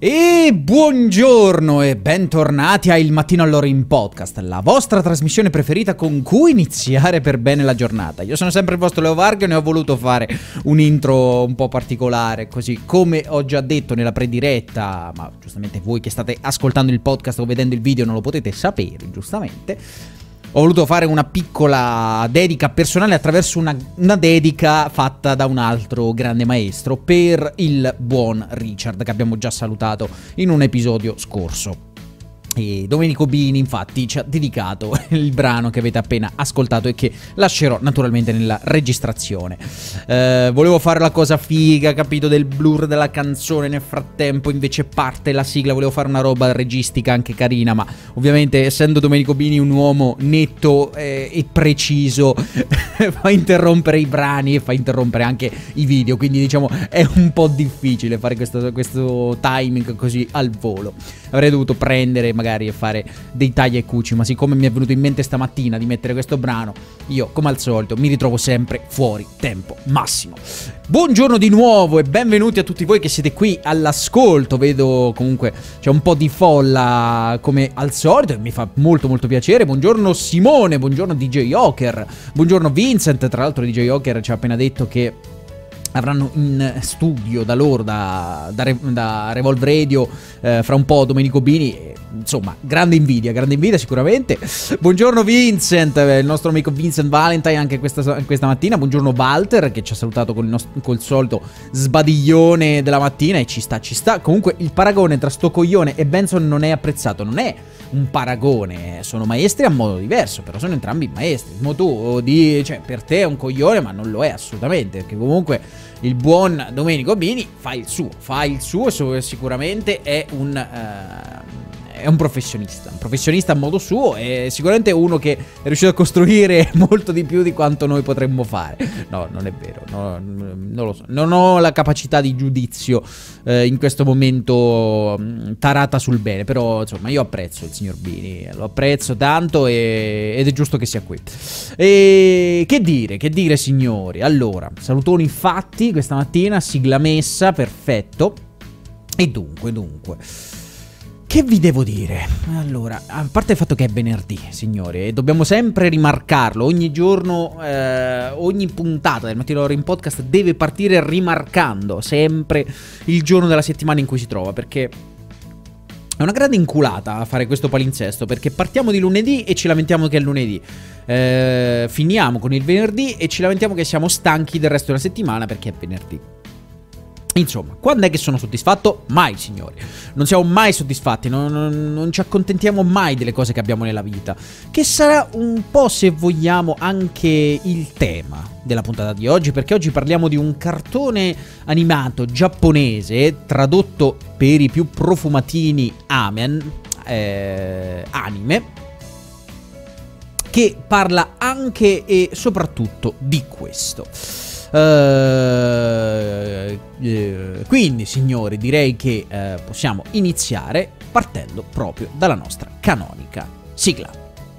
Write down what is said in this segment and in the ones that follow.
E buongiorno e bentornati a Il Mattino all'Ora in Podcast, la vostra trasmissione preferita con cui iniziare per bene la giornata. Io sono sempre il vostro Leo Varghio e ne ho voluto fare un intro un po' particolare, così come ho già detto nella prediretta, ma giustamente voi che state ascoltando il podcast o vedendo il video non lo potete sapere, giustamente. Ho voluto fare una piccola dedica personale attraverso una dedica fatta da un altro grande maestro per il buon Richard, che abbiamo già salutato in un episodio scorso. E Domenico Bini infatti ci ha dedicato il brano che avete appena ascoltato e che lascerò naturalmente nella registrazione. Volevo fare la cosa figa, capito, del blur della canzone, nel frattempo invece parte la sigla, volevo fare una roba registica anche carina, ma ovviamente essendo Domenico Bini un uomo netto e preciso fa interrompere i brani e fa interrompere anche i video, quindi diciamo è un po' difficile fare questo timing così al volo. Avrei dovuto prendere magari e fare dei tagli e cuci, ma siccome mi è venuto in mente stamattina di mettere questo brano, io come al solito mi ritrovo sempre fuori tempo massimo. Buongiorno di nuovo e benvenuti a tutti voi che siete qui all'ascolto. Vedo comunque c'è un po' di folla come al solito e mi fa molto piacere. Buongiorno Simone, buongiorno DJ Joker, buongiorno Vincent. Tra l'altro DJ Joker ci ha appena detto che avranno in studio da loro, da Revolve Radio, fra un po' Domenico Bini. Insomma, grande invidia sicuramente. Buongiorno Vincent, il nostro amico Vincent Valentine anche questa mattina. Buongiorno Walter che ci ha salutato col solito sbadiglione della mattina e ci sta. Comunque il paragone tra sto coglione e Benson non è apprezzato, non è un paragone, sono maestri a modo diverso, però sono entrambi maestri. Tu cioè, per te è un coglione, ma non lo è assolutamente, perché comunque il buon Domenico Bini fa il suo, sicuramente è un professionista a modo suo e sicuramente uno che è riuscito a costruire molto di più di quanto noi potremmo fare. No, non è vero, non lo so, non ho la capacità di giudizio in questo momento tarata sul bene, però insomma io apprezzo il signor Bini, lo apprezzo tanto ed è giusto che sia qui. E che dire signori, allora, salutoni fatti questa mattina, sigla messa, perfetto. E dunque che vi devo dire? Allora, a parte il fatto che è venerdì, signori, e dobbiamo sempre rimarcarlo, ogni giorno, ogni puntata del Mattino all'Ora in Podcast deve partire rimarcando sempre il giorno della settimana in cui si trova, perché è una grande inculata fare questo palinsesto, perché partiamo di lunedì e ci lamentiamo che è lunedì, finiamo con il venerdì e ci lamentiamo che siamo stanchi del resto della settimana perché è venerdì. Insomma, quando è che sono soddisfatto? Mai, signori. Non siamo mai soddisfatti, non ci accontentiamo mai delle cose che abbiamo nella vita. Che sarà un po', se vogliamo, anche il tema della puntata di oggi, perché oggi parliamo di un cartone animato giapponese tradotto per i più profumatini anime, che parla anche e soprattutto di questo. Quindi signori direi che possiamo iniziare partendo proprio dalla nostra canonica sigla.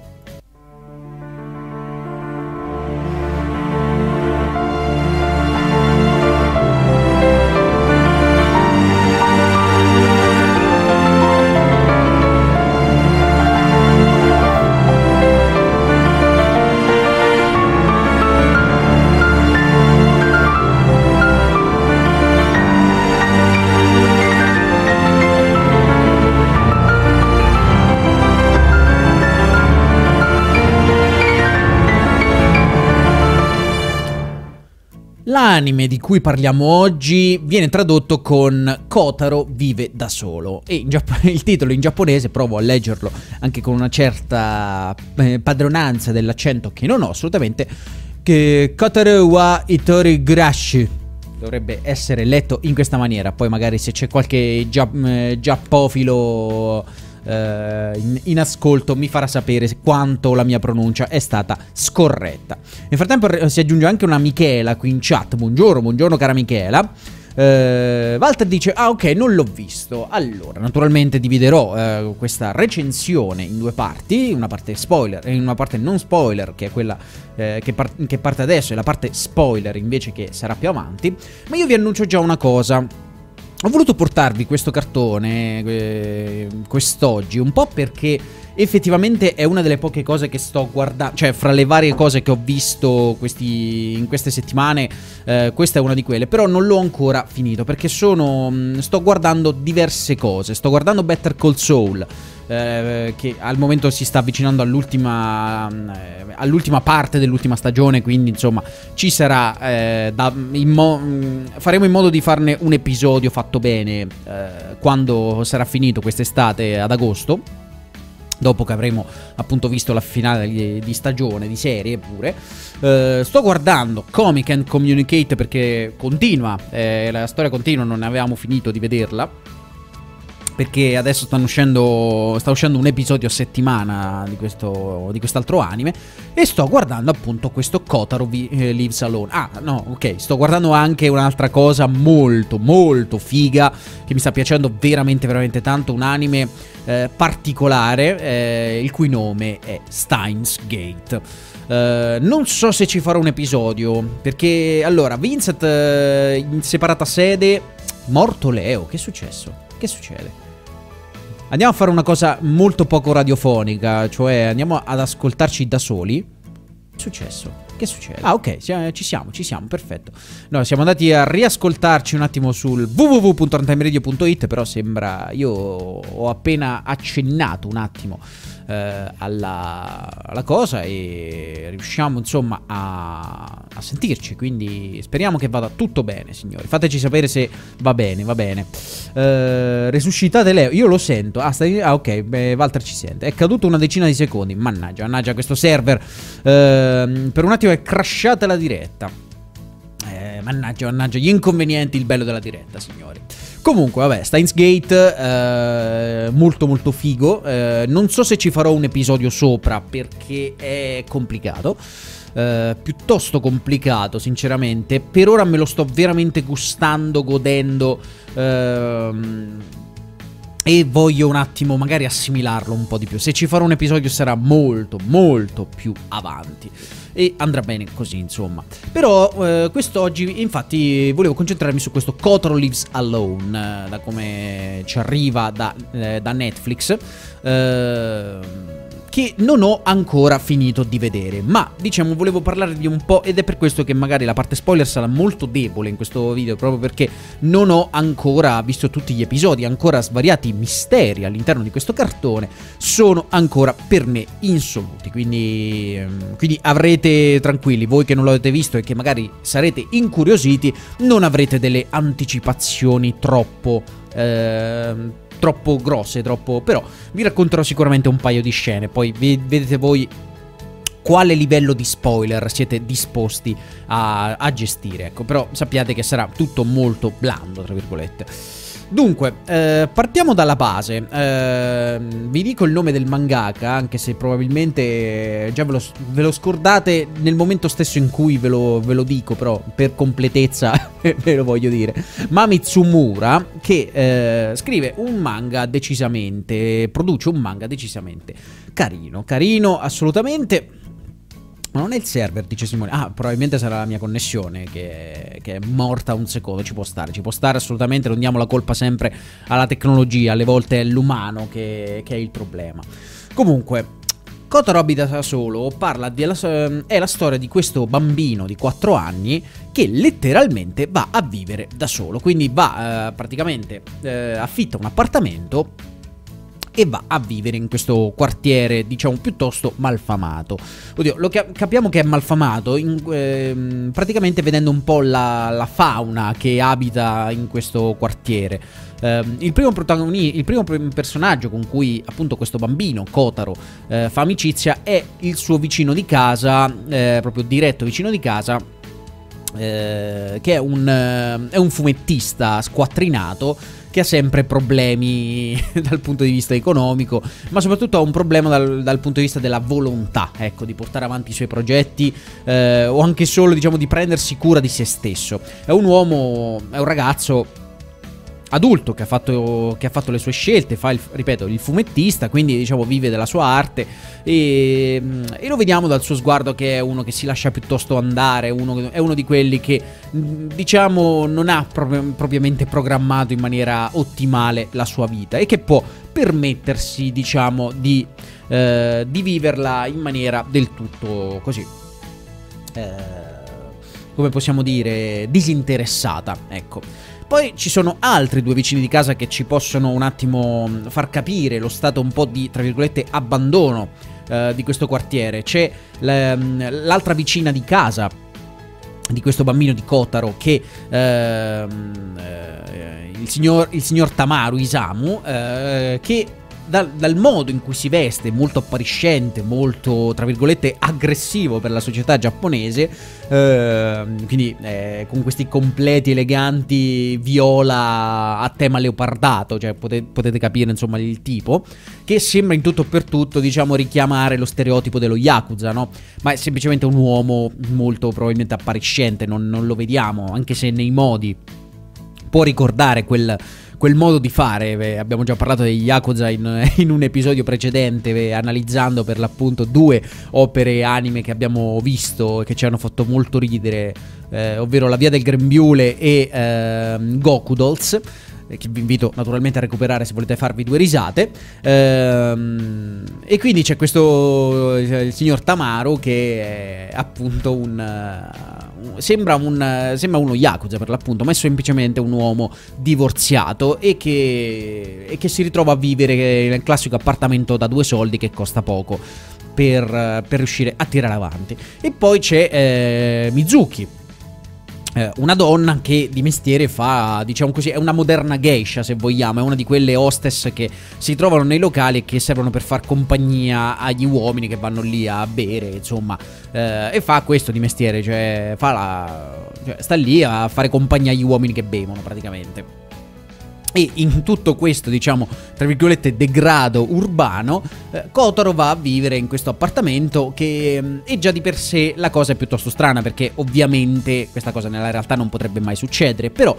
L'anime di cui parliamo oggi viene tradotto con Kotaro vive da solo e il titolo in giapponese, provo a leggerlo anche con una certa padronanza dell'accento che non ho assolutamente, che Kotaro wa itori gurashi dovrebbe essere letto in questa maniera. Poi magari se c'è qualche giappofilo in ascolto mi farà sapere quanto la mia pronuncia è stata scorretta. Nel frattempo si aggiunge anche una Michela qui in chat. Buongiorno cara Michela. Walter dice: ah ok, non l'ho visto. Allora naturalmente dividerò questa recensione in due parti, una parte spoiler e una parte non spoiler, che è quella che parte adesso, e la parte spoiler invece che sarà più avanti. Ma io vi annuncio già una cosa: Ho voluto portarvi questo cartone quest'oggi, un po' perché effettivamente è una delle poche cose che sto guardando, cioè fra le varie cose che ho visto in queste settimane, questa è una di quelle, però non l'ho ancora finito perché sto guardando diverse cose. Sto guardando Better Call Saul, che al momento si sta avvicinando all'ultima parte dell'ultima stagione, quindi insomma ci sarà faremo in modo di farne un episodio fatto bene quando sarà finito quest'estate ad agosto, dopo che avremo appunto visto la finale di stagione, di serie pure. Sto guardando Comic and Communicate perché continua, la storia continua, non ne avevamo finito di vederla, perché adesso sta uscendo un episodio a settimana di quest'altro anime, e sto guardando appunto questo Kotaro Lives Alone. Ah, no, ok, sto guardando anche un'altra cosa molto molto figa che mi sta piacendo veramente veramente tanto, un anime particolare, il cui nome è Steins Gate. Non so se ci farò un episodio, perché allora Vincent in separata sede, morto Leo, che è successo? Che succede? Andiamo a fare una cosa molto poco radiofonica, cioè andiamo ad ascoltarci da soli. Che è successo? Che succede? Ah, ok, ci siamo, perfetto. No, siamo andati a riascoltarci un attimo sul www.runtimeradio.it, però sembra, io ho appena accennato un attimo alla cosa e riusciamo insomma a sentirci, quindi speriamo che vada tutto bene, signori. Fateci sapere se va bene. Resuscitate Leo, io lo sento. Ok, Walter ci sente. È caduto una decina di secondi. Mannaggia questo server, per un attimo è crashata la diretta. Mannaggia gli inconvenienti, il bello della diretta, signori. Comunque, vabbè, Steins Gate, molto molto figo. Non so se ci farò un episodio sopra perché è complicato, piuttosto complicato, sinceramente. Per ora me lo sto veramente gustando, godendo, e voglio un attimo magari assimilarlo un po' di più. Se ci farò un episodio sarà molto molto più avanti e andrà bene così, insomma. Però quest'oggi infatti volevo concentrarmi su questo Kotaro Lives Alone, da come ci arriva da Netflix, che non ho ancora finito di vedere, ma diciamo volevo parlarvi un po', ed è per questo che magari la parte spoiler sarà molto debole in questo video, proprio perché non ho ancora visto tutti gli episodi, ancora svariati misteri all'interno di questo cartone sono ancora per me insoluti, quindi avrete, tranquilli, voi che non l'avete visto e che magari sarete incuriositi, non avrete delle anticipazioni troppo grosse, però vi racconterò sicuramente un paio di scene, poi vedete voi quale livello di spoiler siete disposti a gestire, ecco. Però sappiate che sarà tutto molto blando, tra virgolette. Dunque, partiamo dalla base. Vi dico il nome del mangaka, anche se probabilmente già ve lo scordate nel momento stesso in cui ve lo dico, però per completezza ve lo voglio dire. Mami Tsumura, che scrive un manga produce un manga decisamente carino, assolutamente. Ma non è il server, dice Simone. Ah, probabilmente sarà la mia connessione che è morta un secondo. Ci può stare assolutamente. Non diamo la colpa sempre alla tecnologia. Alle volte è l'umano che è il problema. Comunque, Kotaro abita da solo. È la storia di questo bambino di 4 anni che letteralmente va a vivere da solo. Quindi praticamente affitta un appartamento e va a vivere in questo quartiere, diciamo, piuttosto malfamato. Oddio, capiamo che è malfamato praticamente vedendo un po' la fauna che abita in questo quartiere. Il primo personaggio con cui appunto questo bambino, Kotaro, fa amicizia è il suo vicino di casa, proprio diretto vicino di casa, che è un fumettista squattrinato che ha sempre problemi dal punto di vista economico, ma soprattutto ha un problema dal punto di vista della volontà, ecco, di portare avanti i suoi progetti, o anche solo, diciamo, di prendersi cura di se stesso. È un ragazzo adulto che ha fatto le sue scelte, fa ripeto, il fumettista, quindi diciamo vive della sua arte, e lo vediamo dal suo sguardo che è uno che si lascia piuttosto andare, è uno di quelli che diciamo non ha propriamente programmato in maniera ottimale la sua vita e che può permettersi, diciamo, di viverla in maniera del tutto così, come possiamo dire, disinteressata, ecco. Poi ci sono altri due vicini di casa che ci possono un attimo far capire lo stato un po' di, tra virgolette, abbandono di questo quartiere. C'è l'altra vicina di casa di questo bambino di Kotaro, che il signor Tamaru Isamu, che dal modo in cui si veste, molto appariscente, molto, tra virgolette, aggressivo per la società giapponese, quindi con questi completi eleganti viola a tema leopardato, cioè potete capire insomma il tipo, che sembra in tutto e per tutto, diciamo, richiamare lo stereotipo dello Yakuza, no? Ma è semplicemente un uomo molto probabilmente appariscente, non lo vediamo, anche se nei modi può ricordare quel modo di fare. Abbiamo già parlato degli Yakuza in un episodio precedente, analizzando per l'appunto due opere anime che abbiamo visto e che ci hanno fatto molto ridere, ovvero La Via del Grembiule e Goku Dolls, che vi invito naturalmente a recuperare se volete farvi due risate. E quindi c'è questo il signor Tamaru, che è appunto sembra uno Yakuza per l'appunto, ma è semplicemente un uomo divorziato e che si ritrova a vivere nel classico appartamento da 2 soldi che costa poco per riuscire a tirare avanti. E poi c'è Mizuki, una donna che di mestiere fa, diciamo così, è una moderna geisha, se vogliamo, è una di quelle hostess che si trovano nei locali e che servono per far compagnia agli uomini che vanno lì a bere, insomma, e fa questo di mestiere, cioè sta lì a fare compagnia agli uomini che bevono praticamente. E in tutto questo, diciamo, tra virgolette, degrado urbano, Kotaro va a vivere in questo appartamento, che è già di per sé la cosa è piuttosto strana, perché ovviamente questa cosa nella realtà non potrebbe mai succedere, però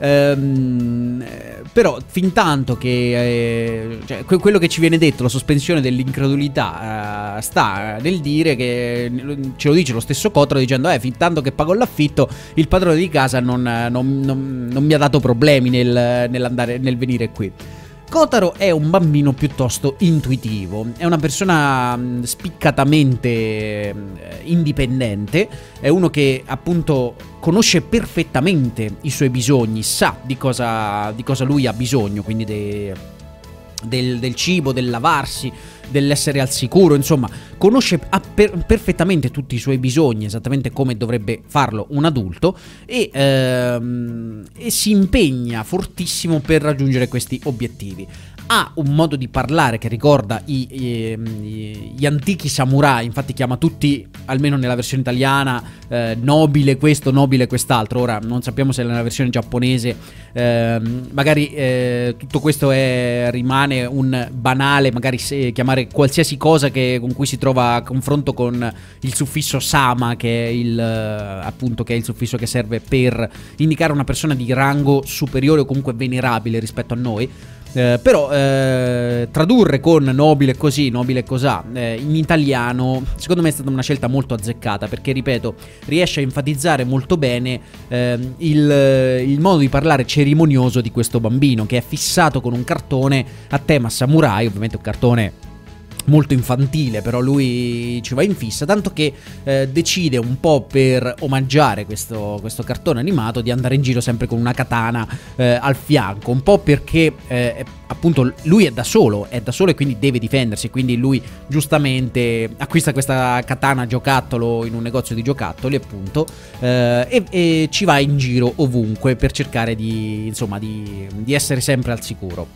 fin tanto che cioè, quello che ci viene detto, la sospensione dell'incredulità, sta nel dire che ce lo dice lo stesso Kotaro, dicendo fin tanto che pago l'affitto, il padrone di casa non mi ha dato problemi nel venire qui. Kotaro è un bambino piuttosto intuitivo, è una persona spiccatamente indipendente, è uno che appunto conosce perfettamente i suoi bisogni, sa di cosa lui ha bisogno, quindi del cibo, del lavarsi, dell'essere al sicuro, insomma, conosce perfettamente tutti i suoi bisogni, esattamente come dovrebbe farlo un adulto, e si impegna fortissimo per raggiungere questi obiettivi. Ha un modo di parlare che ricorda gli antichi samurai, infatti chiama tutti, almeno nella versione italiana, nobile questo, nobile quest'altro. Ora non sappiamo se nella versione giapponese magari tutto questo rimane un banale, magari chiamare qualsiasi cosa con cui si trova a confronto con il suffisso sama, che è appunto che è il suffisso che serve per indicare una persona di rango superiore o comunque venerabile rispetto a noi. Però tradurre con nobile così, nobile cosà in italiano secondo me è stata una scelta molto azzeccata, perché ripeto, riesce a enfatizzare molto bene il modo di parlare cerimonioso di questo bambino, che è fissato con un cartone a tema samurai, ovviamente un cartone molto infantile, però lui ci va in fissa, tanto che decide, un po' per omaggiare questo cartone animato, di andare in giro sempre con una katana al fianco, un po' perché appunto lui è da solo e quindi deve difendersi, quindi lui giustamente acquista questa katana giocattolo in un negozio di giocattoli, appunto, e ci va in giro ovunque per cercare di essere sempre al sicuro.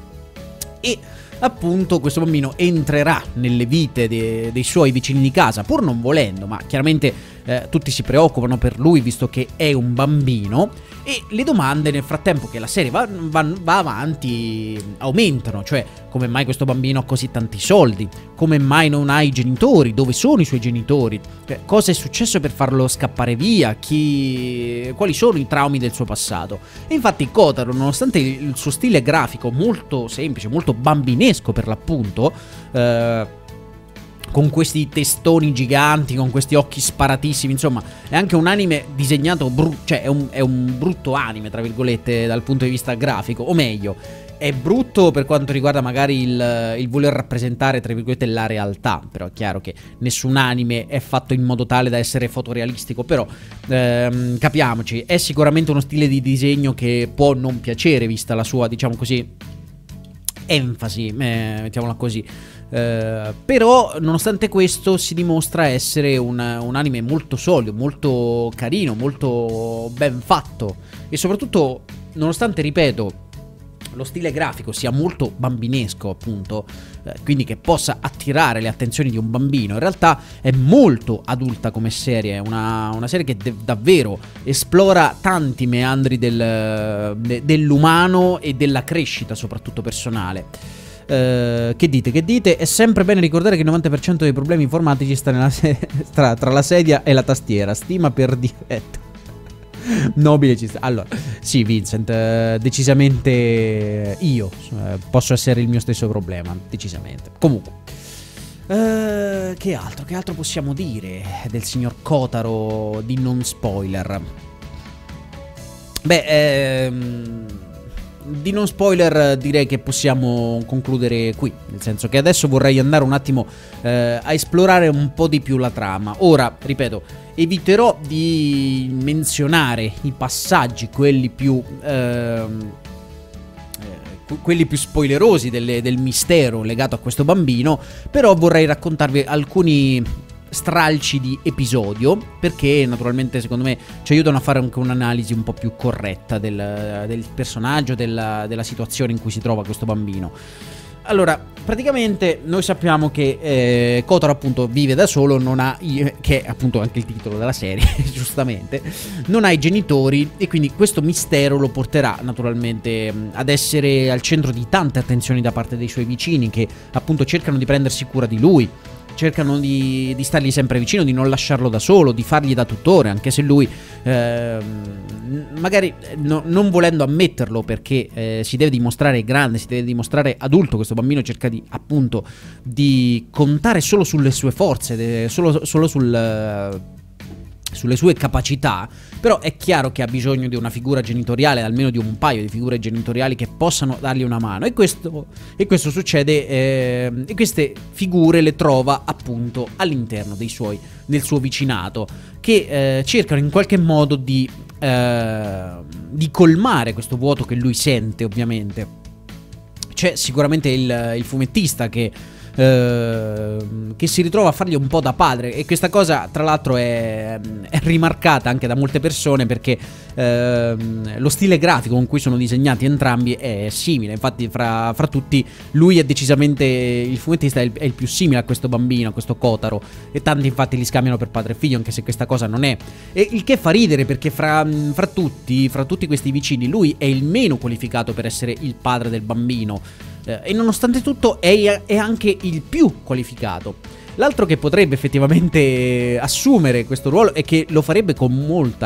E appunto questo bambino entrerà nelle vite dei suoi vicini di casa, pur non volendo, ma chiaramente tutti si preoccupano per lui visto che è un bambino, e le domande nel frattempo che la serie va avanti aumentano, cioè come mai questo bambino ha così tanti soldi, come mai non ha i genitori, dove sono i suoi genitori, cosa è successo per farlo scappare via, quali sono i traumi del suo passato. E infatti Kotaro, nonostante il suo stile grafico molto semplice, molto bambinesco per l'appunto, con questi testoni giganti, con questi occhi sparatissimi, insomma è anche un anime disegnato cioè è un brutto anime tra virgolette dal punto di vista grafico, o meglio è brutto per quanto riguarda magari il voler rappresentare tra virgolette la realtà, però è chiaro che nessun anime è fatto in modo tale da essere fotorealistico, però capiamoci, è sicuramente uno stile di disegno che può non piacere vista la sua, diciamo così, enfasi, mettiamola così. Però nonostante questo si dimostra essere un anime molto solido, molto carino, molto ben fatto, e soprattutto nonostante, ripeto, lo stile grafico sia molto bambinesco appunto, quindi che possa attirare le attenzioni di un bambino, in realtà è molto adulta come serie, è una serie che davvero esplora tanti meandri dell'umano e della crescita soprattutto personale. Che dite? È sempre bene ricordare che il 90% dei problemi informatici sta tra la sedia e la tastiera. Stima per difetto. Nobile ci sta. Allora, sì, Vincent, decisamente io posso essere il mio stesso problema, decisamente. Comunque, che altro possiamo dire del signor Kotaro di non spoiler? Beh, di non spoiler direi che possiamo concludere qui, nel senso che adesso vorrei andare un attimo a esplorare un po' di più la trama. Ora, ripeto, eviterò di menzionare i passaggi, quelli più spoilerosi del mistero legato a questo bambino, però vorrei raccontarvi alcuni stralci di episodio, perché naturalmente secondo me ci aiutano a fare anche un'analisi un po' più corretta del personaggio, della situazione in cui si trova questo bambino. Allora, praticamente noi sappiamo che Kotaro appunto vive da solo, non ha, che è appunto anche il titolo della serie, giustamente, non ha i genitori, e quindi questo mistero lo porterà naturalmente ad essere al centro di tante attenzioni da parte dei suoi vicini, che appunto cercano di prendersi cura di lui, cercano di stargli sempre vicino, di non lasciarlo da solo, di fargli da tutore, anche se lui magari non volendo ammetterlo, perché si deve dimostrare grande, si deve dimostrare adulto. Questo bambino cerca di appunto di contare solo sulle sue forze, solo sulle sue capacità, però è chiaro che ha bisogno di una figura genitoriale, almeno di un paio di figure genitoriali che possano dargli una mano, e questo succede, e queste figure le trova appunto all'interno del suo vicinato, che cercano in qualche modo di colmare questo vuoto che lui sente. Ovviamente c'è sicuramente il fumettista che si ritrova a fargli un po' da padre, e questa cosa tra l'altro è rimarcata anche da molte persone, perché lo stile grafico con cui sono disegnati entrambi è simile. Infatti fra tutti lui è decisamente, il fumettista è il più simile a questo bambino, a questo Kotaro, e tanti infatti li scambiano per padre e figlio, anche se questa cosa non è, e il che fa ridere, perché fra tutti questi vicini lui è il meno qualificato per essere il padre del bambino, e nonostante tutto è anche il più qualificato. L'altro che potrebbe effettivamente assumere questo ruolo, e che lo farebbe con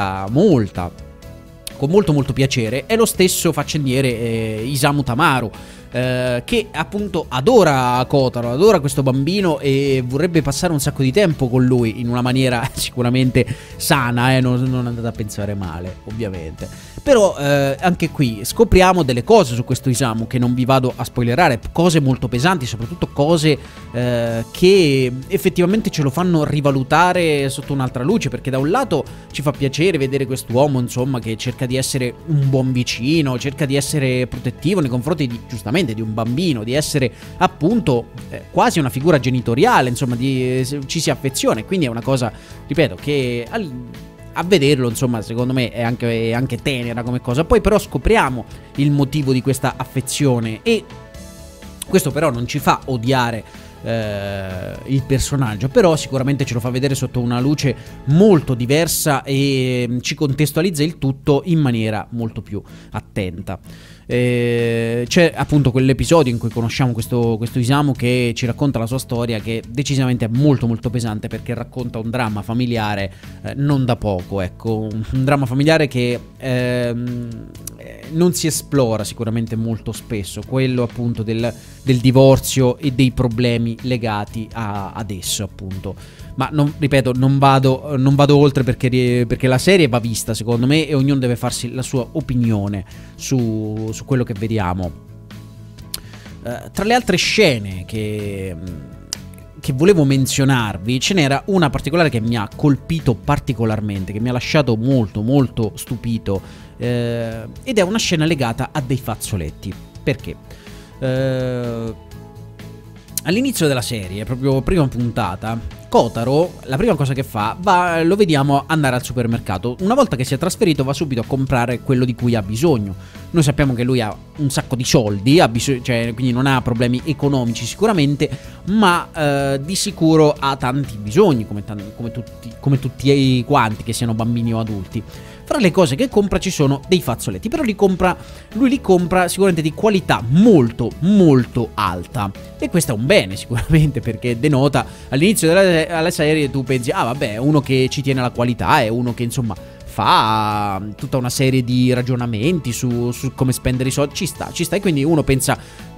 molto piacere, è lo stesso faccendiere Isamu Tamaru, che appunto adora Kotaro, adora questo bambino e vorrebbe passare un sacco di tempo con lui in una maniera sicuramente sana, non andate a pensare male, ovviamente. Però anche qui scopriamo delle cose su questo Isamu che non vi vado a spoilerare, cose molto pesanti, soprattutto cose che effettivamente ce lo fanno rivalutare sotto un'altra luce, perché da un lato ci fa piacere vedere quest'uomo, insomma, che cerca di essere un buon vicino, cerca di essere protettivo nei confronti giustamente di un bambino, di essere appunto quasi una figura genitoriale, insomma, ci si affeziona, quindi è una cosa, ripeto, che a vederlo, insomma, secondo me è anche tenera come cosa. Poi però scopriamo il motivo di questa affezione, e questo però non ci fa odiare il personaggio, però sicuramente ce lo fa vedere sotto una luce molto diversa e ci contestualizza il tutto in maniera molto più attenta. C'è appunto quell'episodio in cui conosciamo questo Isamu che ci racconta la sua storia, che decisamente è molto molto pesante, perché racconta un dramma familiare non da poco, ecco, un dramma familiare che non si esplora sicuramente molto spesso, quello appunto del divorzio e dei problemi legati ad esso, appunto. Ma ripeto, non vado oltre, perché la serie va vista secondo me e ognuno deve farsi la sua opinione su quello che vediamo. Tra le altre scene che volevo menzionarvi, ce n'era una particolare che mi ha colpito particolarmente, che mi ha lasciato molto molto stupito, ed è una scena legata a dei fazzoletti. Perché? All'inizio della serie, proprio prima puntata, Kotaro, la prima cosa che fa, lo vediamo andare al supermercato. Una volta che si è trasferito, va subito a comprare quello di cui ha bisogno. Noi sappiamo che lui ha un sacco di soldi, cioè, quindi non ha problemi economici sicuramente, ma di sicuro ha tanti bisogni, come tutti quanti, che siano bambini o adulti. Fra le cose che compra ci sono dei fazzoletti, però lui li compra sicuramente di qualità molto molto alta, e questo è un bene sicuramente, perché denota, all'inizio della serie tu pensi, ah vabbè, è uno che ci tiene alla qualità, è uno che insomma fa tutta una serie di ragionamenti su come spendere i soldi, ci sta, e quindi uno pensa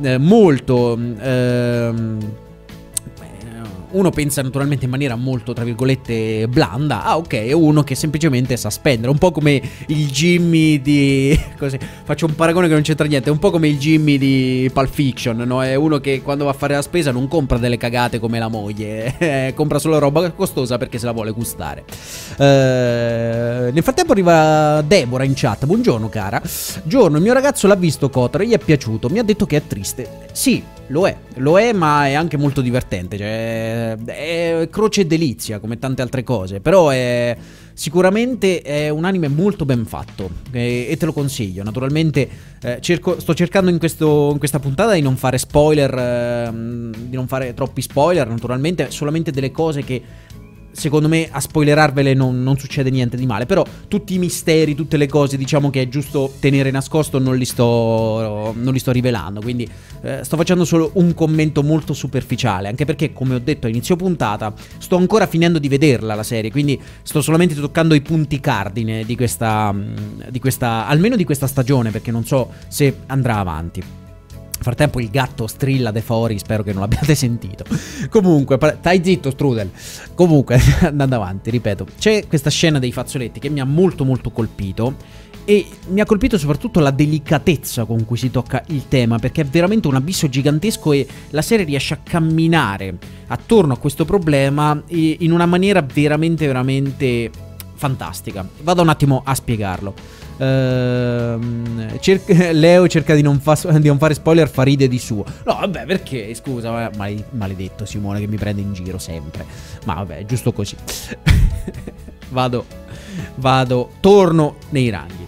uno pensa naturalmente in maniera molto, tra virgolette, blanda. Ah, ok, è uno che semplicemente sa spendere. Un po' come il Jimmy di... Così, faccio un paragone che non c'entra niente. È un po' come il Jimmy di Pulp Fiction, no? È uno che quando va a fare la spesa non compra delle cagate come la moglie. Compra solo roba costosa perché se la vuole gustare. Nel frattempo arriva Deborah in chat. Buongiorno cara. Giorno, il mio ragazzo l'ha visto Kotaro, gli è piaciuto. Mi ha detto che è triste. Sì, lo è, ma è anche molto divertente, cioè è croce e delizia come tante altre cose, però sicuramente è un anime molto ben fatto, e te lo consiglio. Naturalmente sto cercando in questa puntata di non fare spoiler, di non fare troppi spoiler, naturalmente solamente delle cose che secondo me a spoilerarvele non succede niente di male, però tutti i misteri, tutte le cose diciamo che è giusto tenere nascosto non li sto rivelando, quindi sto facendo solo un commento molto superficiale, anche perché come ho detto a inizio puntata sto ancora finendo di vederla la serie, quindi sto solamente toccando i punti cardine di questa almeno di questa stagione, perché non so se andrà avanti. Nel frattempo il gatto strilla de fuori, spero che non l'abbiate sentito. Comunque, stai zitto Strudel. Comunque, andando avanti, ripeto, c'è questa scena dei fazzoletti che mi ha molto molto colpito, e mi ha colpito soprattutto la delicatezza con cui si tocca il tema, perché è veramente un abisso gigantesco e la serie riesce a camminare attorno a questo problema in una maniera veramente veramente fantastica. Vado un attimo a spiegarlo. Leo cerca di non fare spoiler, fa ride di suo. No vabbè, perché scusa, maledetto Simone che mi prende in giro sempre. Ma vabbè, è giusto così. Torno nei ranghi.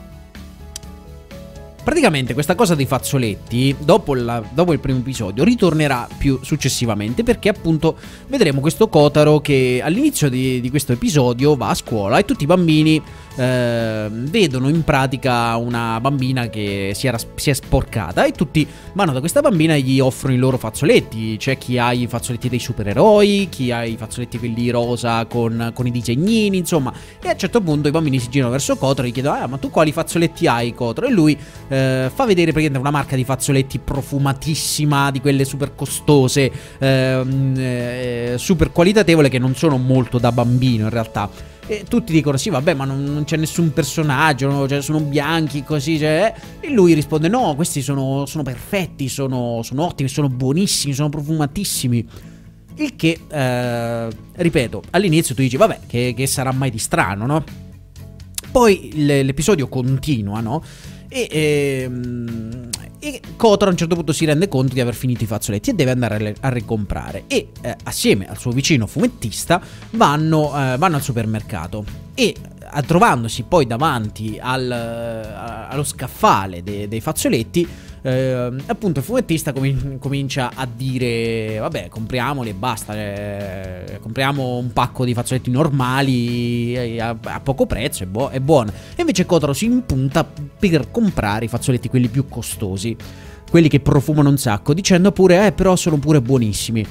Praticamente questa cosa dei fazzoletti dopo il primo episodio ritornerà più successivamente, perché appunto vedremo questo Kotaro che all'inizio di questo episodio va a scuola e tutti i bambini vedono in pratica una bambina che si è sporcata, e tutti vanno da questa bambina e gli offrono i loro fazzoletti. C'è chi ha i fazzoletti dei supereroi, chi ha i fazzoletti quelli rosa con i disegnini, insomma. E a un certo punto i bambini si girano verso Kotaro e gli chiedono: ma tu quali fazzoletti hai, Kotaro? E lui fa vedere praticamente una marca di fazzoletti profumatissima, di quelle super costose, super qualitatevole, che non sono molto da bambino in realtà. E tutti dicono: sì vabbè, ma non c'è nessun personaggio, no? Cioè, sono bianchi così, cioè. E lui risponde: no, questi sono perfetti, sono ottimi, sono buonissimi, sono profumatissimi. Il che, ripeto, all'inizio tu dici vabbè, che sarà mai di strano, no? Poi l'episodio continua, no? E Kotaro a un certo punto si rende conto di aver finito i fazzoletti e deve andare a ricomprare, e assieme al suo vicino fumettista vanno al supermercato, e trovandosi poi davanti allo scaffale dei fazzoletti appunto il fumettista comincia a dire vabbè, compriamoli e basta, compriamo un pacco di fazzoletti normali a poco prezzo, è buono. E invece Kotaro si impunta per comprare i fazzoletti quelli più costosi, quelli che profumano un sacco, dicendo pure però sono pure buonissimi.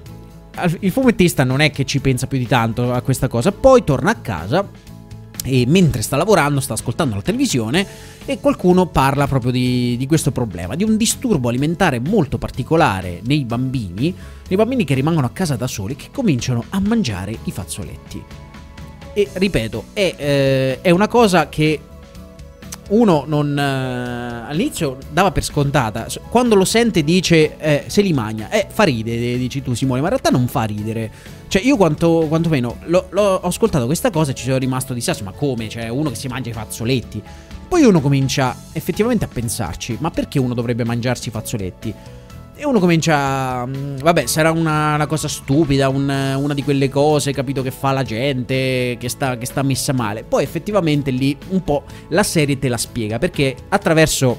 Il fumettista non è che ci pensa più di tanto a questa cosa, poi torna a casa e mentre sta lavorando sta ascoltando la televisione e qualcuno parla proprio di questo problema, di un disturbo alimentare molto particolare nei bambini che rimangono a casa da soli, che cominciano a mangiare i fazzoletti. E ripeto, è una cosa che uno non all'inizio dava per scontata, quando lo sente dice se li mangia, fa ridere, dici tu Simone, ma in realtà non fa ridere. Cioè io quantomeno ho ascoltato questa cosa e ci sono rimasto di sasso, ma come? Cioè uno che si mangia i fazzoletti? Poi uno comincia effettivamente a pensarci, ma perché uno dovrebbe mangiarsi i fazzoletti? E uno comincia, vabbè, sarà una cosa stupida, una di quelle cose, capito, che fa la gente, che sta messa male. Poi effettivamente lì un po' la serie te la spiega, perché attraverso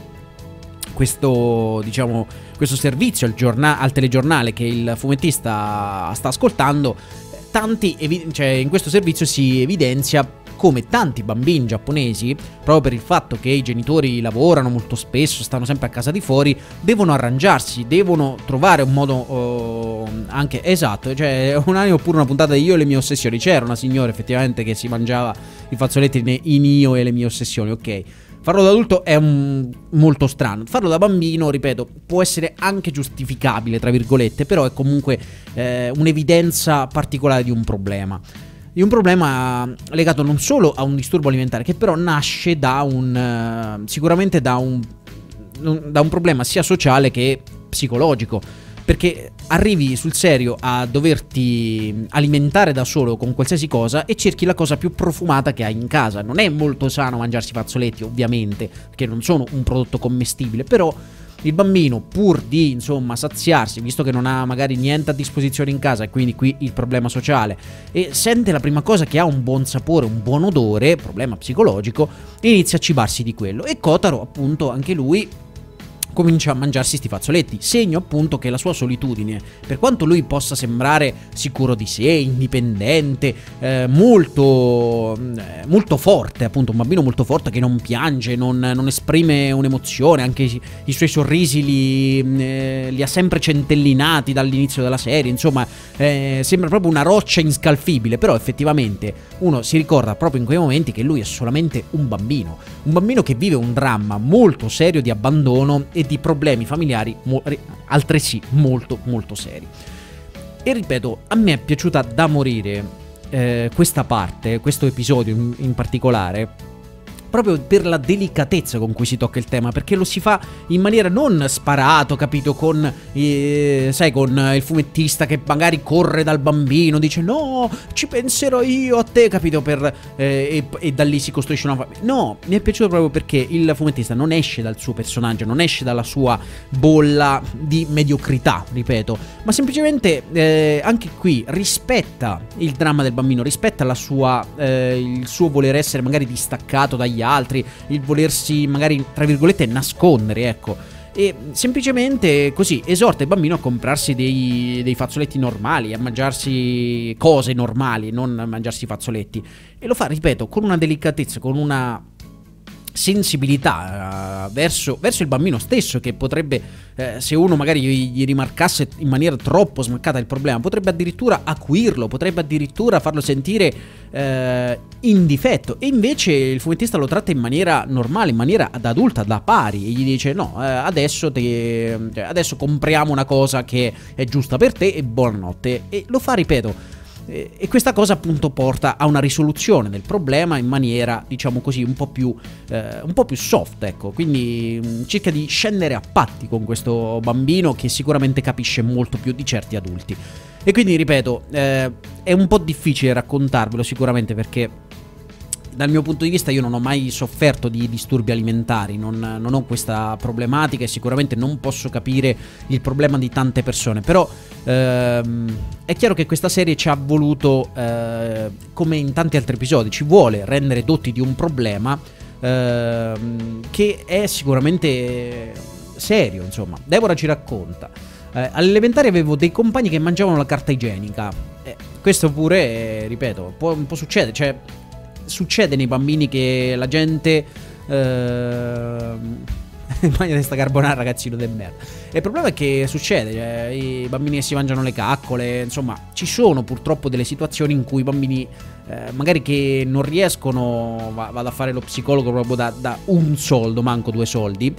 questo, diciamo, questo servizio al telegiornale che il fumettista sta ascoltando, cioè in questo servizio si evidenzia come tanti bambini giapponesi, proprio per il fatto che i genitori lavorano molto spesso, stanno sempre a casa di fuori, devono arrangiarsi, devono trovare un modo anche esatto. Cioè un anno oppure una puntata di Io e le mie ossessioni, c'era una signora effettivamente che si mangiava i fazzoletti in Io e le mie ossessioni, ok. Farlo da adulto è molto strano. Farlo da bambino, ripeto, può essere anche giustificabile, tra virgolette, però è comunque un'evidenza particolare di un problema. Di un problema legato non solo a un disturbo alimentare, che però nasce da sicuramente da un problema sia sociale che psicologico. Perché arrivi sul serio a doverti alimentare da solo con qualsiasi cosa e cerchi la cosa più profumata che hai in casa. Non è molto sano mangiarsi i fazzoletti, ovviamente, perché non sono un prodotto commestibile, però il bambino, pur di insomma saziarsi, visto che non ha magari niente a disposizione in casa, e quindi qui il problema sociale, e sente la prima cosa che ha un buon sapore, un buon odore, problema psicologico, inizia a cibarsi di quello. E Kotaro, appunto, anche lui comincia a mangiarsi sti fazzoletti, segno appunto che la sua solitudine, per quanto lui possa sembrare sicuro di sé, indipendente, molto forte, appunto un bambino molto forte che non piange, non esprime un'emozione, anche i suoi sorrisi li ha sempre centellinati dall'inizio della serie, insomma sembra proprio una roccia inscalfibile, però effettivamente uno si ricorda proprio in quei momenti che lui è solamente un bambino che vive un dramma molto serio di abbandono e di problemi familiari altresì molto molto seri. E ripeto, a me è piaciuta da morire questa parte, questo episodio in particolare, proprio per la delicatezza con cui si tocca il tema, perché lo si fa in maniera non sparato, capito, con sai, con il fumettista che magari corre dal bambino, dice no, ci penserò io a te, capito, e da lì si costruisce una famiglia. No, mi è piaciuto proprio perché il fumettista non esce dal suo personaggio, non esce dalla sua bolla di mediocrità, ripeto, ma semplicemente anche qui rispetta il dramma del bambino, rispetta il suo voler essere magari distaccato dagli altri, il volersi magari tra virgolette nascondere, ecco, e semplicemente così esorta il bambino a comprarsi dei fazzoletti normali, a mangiarsi cose normali, non a mangiarsi fazzoletti, e lo fa, ripeto, con una delicatezza, con una sensibilità verso il bambino stesso, che potrebbe, se uno magari gli rimarcasse in maniera troppo smaccata il problema, potrebbe addirittura acuirlo, potrebbe addirittura farlo sentire in difetto, e invece il fumettista lo tratta in maniera normale, in maniera da adulta, da pari, e gli dice no, adesso compriamo una cosa che è giusta per te e buonanotte, e lo fa, ripeto. E questa cosa appunto porta a una risoluzione del problema in maniera, diciamo così, un po' più soft, ecco. Quindi cerca di scendere a patti con questo bambino che sicuramente capisce molto più di certi adulti. E quindi, ripeto, è un po' difficile raccontarvelo sicuramente, perché dal mio punto di vista io non ho mai sofferto di disturbi alimentari, non ho questa problematica e sicuramente non posso capire il problema di tante persone, però è chiaro che questa serie ci ha voluto, come in tanti altri episodi, ci vuole rendere dotti di un problema che è sicuramente serio, insomma. Deborah ci racconta: all'elementare avevo dei compagni che mangiavano la carta igienica. Questo pure, ripeto, un po' succede. Cioè, succede nei bambini che la gente mangia questa carbonara, ragazzino del merda. E il problema è che succede, cioè, i bambini che si mangiano le caccole, insomma, ci sono purtroppo delle situazioni in cui i bambini magari che non riescono, vado a fare lo psicologo proprio da un soldo, manco 2 soldi,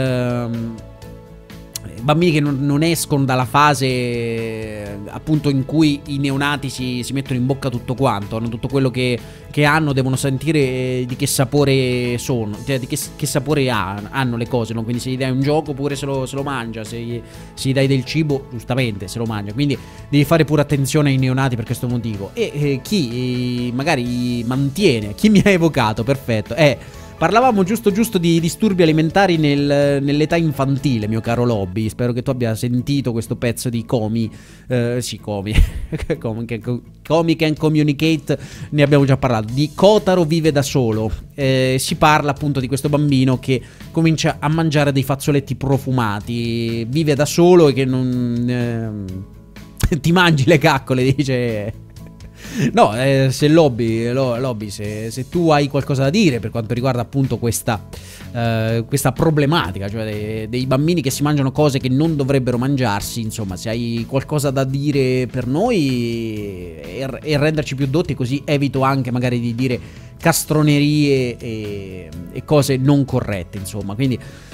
bambini che non escono dalla fase appunto in cui i neonati si mettono in bocca tutto quanto, hanno tutto quello che hanno, devono sentire di che sapore sono, cioè di che sapore hanno le cose, no? Quindi se gli dai un gioco pure se lo mangia, se gli dai del cibo giustamente se lo mangia, quindi devi fare pure attenzione ai neonati per questo motivo. E chi magari mantiene, chi mi ha evocato, perfetto, parlavamo giusto di disturbi alimentari nell'età infantile, mio caro Lobby. Spero che tu abbia sentito questo pezzo di Comi. Sì, Comi. Comic and Communicate, ne abbiamo già parlato. Di Kotaro vive da solo. Si parla appunto di questo bambino che comincia a mangiare dei fazzoletti profumati. Vive da solo e che non... ti mangi le caccole, dice... No, se Lobby, se tu hai qualcosa da dire per quanto riguarda appunto questa problematica, cioè dei bambini che si mangiano cose che non dovrebbero mangiarsi, insomma, se hai qualcosa da dire per noi e renderci più dotti, così evito anche magari di dire castronerie e cose non corrette, insomma, quindi...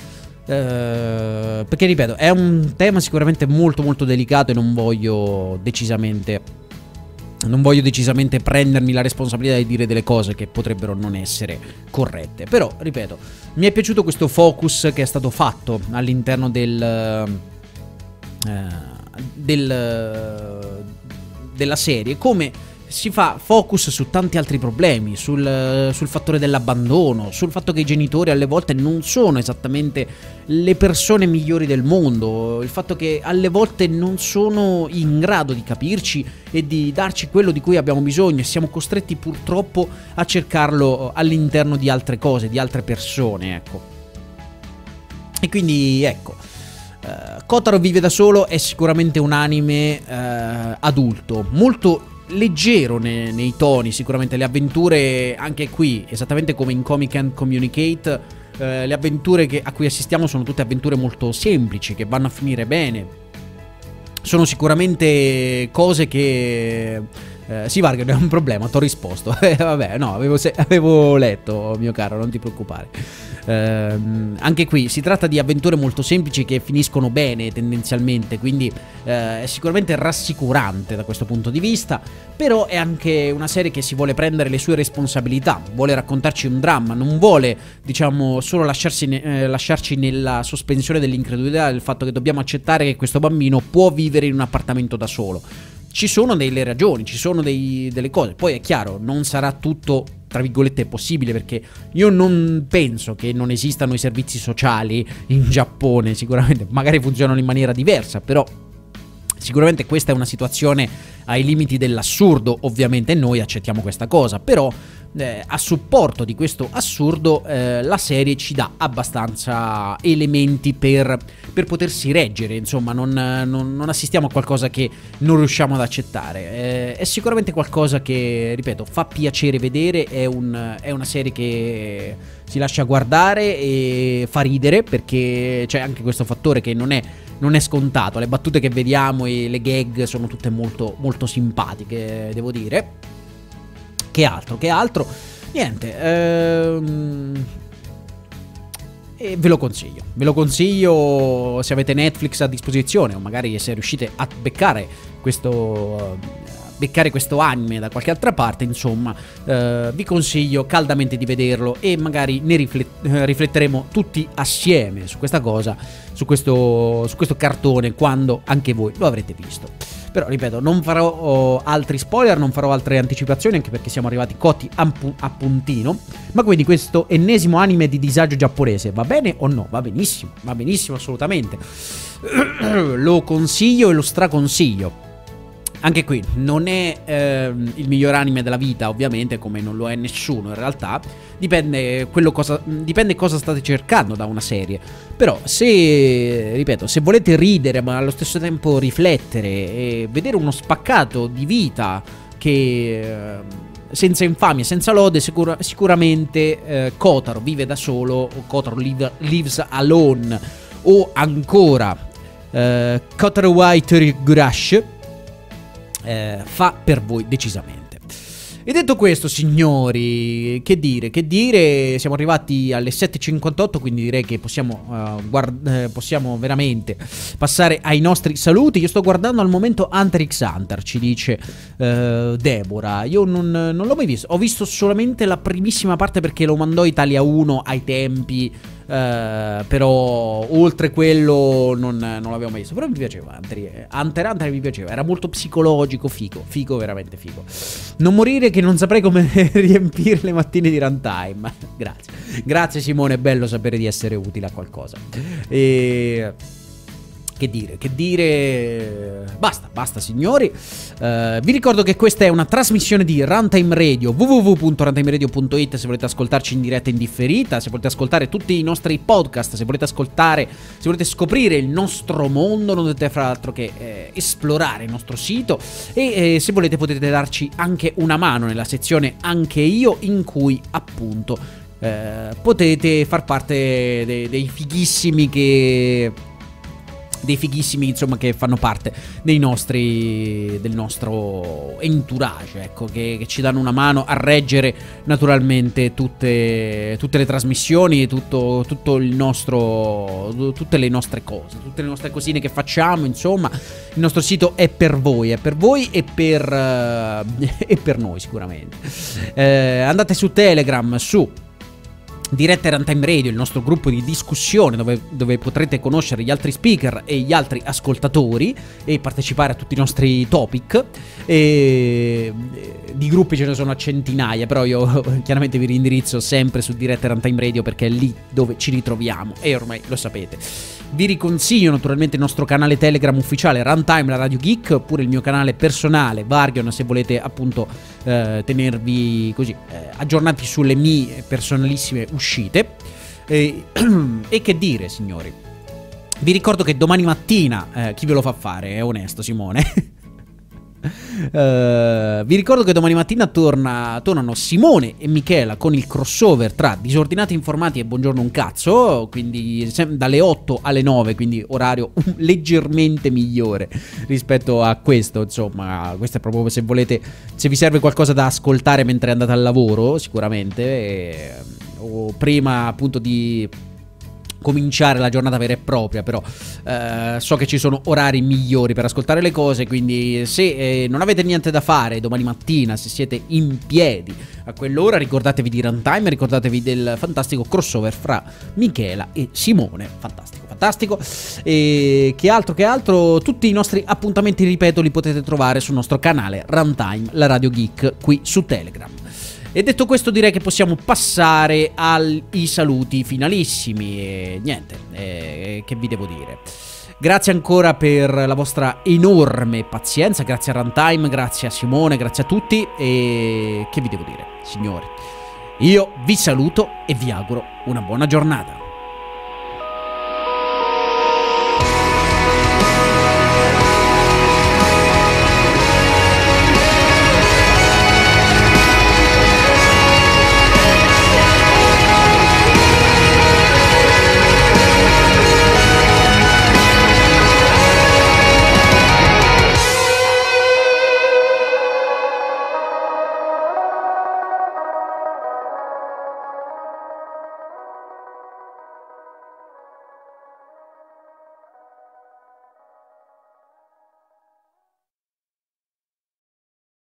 perché ripeto, è un tema sicuramente molto molto delicato e non voglio decisamente prendermi la responsabilità di dire delle cose che potrebbero non essere corrette. Però, ripeto, mi è piaciuto questo focus che è stato fatto all'interno della serie, come si fa focus su tanti altri problemi, sul fattore dell'abbandono, sul fatto che i genitori alle volte non sono esattamente le persone migliori del mondo, il fatto che alle volte non sono in grado di capirci e di darci quello di cui abbiamo bisogno e siamo costretti purtroppo a cercarlo all'interno di altre cose, di altre persone, ecco. E quindi ecco, Kotaro vive da solo è sicuramente un anime adulto, molto leggero nei toni, sicuramente le avventure anche qui, esattamente come in Comic and Communicate, le avventure a cui assistiamo sono tutte avventure molto semplici, che vanno a finire bene. Sono sicuramente cose che... sì, Varga, non è un problema, ti ho risposto. Vabbè, no, avevo letto, mio caro, non ti preoccupare. Anche qui si tratta di avventure molto semplici che finiscono bene tendenzialmente, quindi è sicuramente rassicurante da questo punto di vista. Però è anche una serie che si vuole prendere le sue responsabilità, vuole raccontarci un dramma, non vuole, diciamo, solo lasciarci nella sospensione dell'incredulità, del fatto che dobbiamo accettare che questo bambino può vivere in un appartamento da solo. Ci sono delle ragioni, ci sono delle cose. Poi è chiaro, non sarà tutto, tra virgolette, possibile, perché io non penso che non esistano i servizi sociali in Giappone. Sicuramente, magari funzionano in maniera diversa, però sicuramente questa è una situazione ai limiti dell'assurdo, ovviamente noi accettiamo questa cosa, però a supporto di questo assurdo la serie ci dà abbastanza elementi per potersi reggere, insomma non assistiamo a qualcosa che non riusciamo ad accettare. È sicuramente qualcosa che, ripeto, fa piacere vedere, è una serie che si lascia guardare e fa ridere, perché c'è anche questo fattore che non è scontato. Le battute che vediamo e le gag sono tutte molto, molto simpatiche, devo dire. Che altro? Niente, e ve lo consiglio se avete Netflix a disposizione, o magari se riuscite a beccare questo anime da qualche altra parte, insomma, vi consiglio caldamente di vederlo e magari ne rifletteremo tutti assieme su questa cosa, su questo cartone, quando anche voi lo avrete visto. Però, ripeto, non farò altri spoiler, non farò altre anticipazioni, anche perché siamo arrivati cotti a puntino. Ma quindi questo ennesimo anime di disagio giapponese va bene o no? Va benissimo assolutamente. Lo consiglio e lo straconsiglio. Anche qui non è il miglior anime della vita, ovviamente, come non lo è nessuno in realtà. Dipende cosa state cercando da una serie. Però ripeto, se volete ridere ma allo stesso tempo riflettere e vedere uno spaccato di vita che senza infamia, senza lode, sicuramente Kotaro vive da solo, o Kotaro lives alone, o ancora Kotaro White Gurash fa per voi decisamente. E detto questo, signori, che dire, siamo arrivati alle 7:58, quindi direi che possiamo veramente passare ai nostri saluti. Io sto guardando al momento Hunter x Hunter, ci dice Deborah. Io non l'ho mai visto, ho visto solamente la primissima parte perché lo mandò Italia 1 ai tempi. Però oltre quello non l'avevo mai visto. Però mi piaceva Hunter mi piaceva, era molto psicologico, figo, veramente figo. Non morire che non saprei come riempire le mattine di Runtime. Grazie Simone, è bello sapere di essere utile a qualcosa. Che dire, basta signori. Vi ricordo che questa è una trasmissione di Runtime Radio, www.runtimeradio.it, se volete ascoltarci in diretta e in differita, se volete ascoltare tutti i nostri podcast, se volete scoprire il nostro mondo, non dovete fare altro che esplorare il nostro sito, e se volete potete darci anche una mano nella sezione Anche Io, in cui appunto potete far parte dei fighissimi insomma, che fanno parte del nostro entourage, ecco, che ci danno una mano a reggere naturalmente tutte le trasmissioni e tutte le nostre cose, tutte le nostre cosine che facciamo. Insomma, il nostro sito è per voi e per noi sicuramente. Andate su Telegram, su Dirette Runtime Radio, il nostro gruppo di discussione dove potrete conoscere gli altri speaker e gli altri ascoltatori e partecipare a tutti i nostri topic. Di gruppi ce ne sono a centinaia, però io chiaramente vi rindirizzo sempre su Dirette Runtime Radio perché è lì dove ci ritroviamo e ormai lo sapete. Vi riconsiglio naturalmente il nostro canale Telegram ufficiale Runtime, la Radio Geek, oppure il mio canale personale Vargion, se volete appunto tenervi così aggiornati sulle mie personalissime uscite. E che dire, signori, vi ricordo che domani mattina chi ve lo fa fare, è onesto Simone. Vi ricordo che domani mattina tornano Simone e Michela con il crossover tra Disordinati Informati e Buongiorno un cazzo, quindi dalle 8 alle 9, quindi orario leggermente migliore rispetto a questo. Insomma, questo è proprio se volete, se vi serve qualcosa da ascoltare mentre andate al lavoro, sicuramente, o prima appunto di cominciare la giornata vera e propria. Però so che ci sono orari migliori per ascoltare le cose, quindi se non avete niente da fare domani mattina, se siete in piedi a quell'ora, ricordatevi di Runtime, ricordatevi del fantastico crossover fra Michela e Simone. Fantastico. E che altro, tutti i nostri appuntamenti, ripeto, li potete trovare sul nostro canale Runtime, la Radio Geek, qui su Telegram. E detto questo, direi che possiamo passare ai saluti finalissimi. E niente, che vi devo dire? Grazie ancora per la vostra enorme pazienza, grazie a Runtime, grazie a Simone, grazie a tutti. E che vi devo dire, signori? Io vi saluto e vi auguro una buona giornata.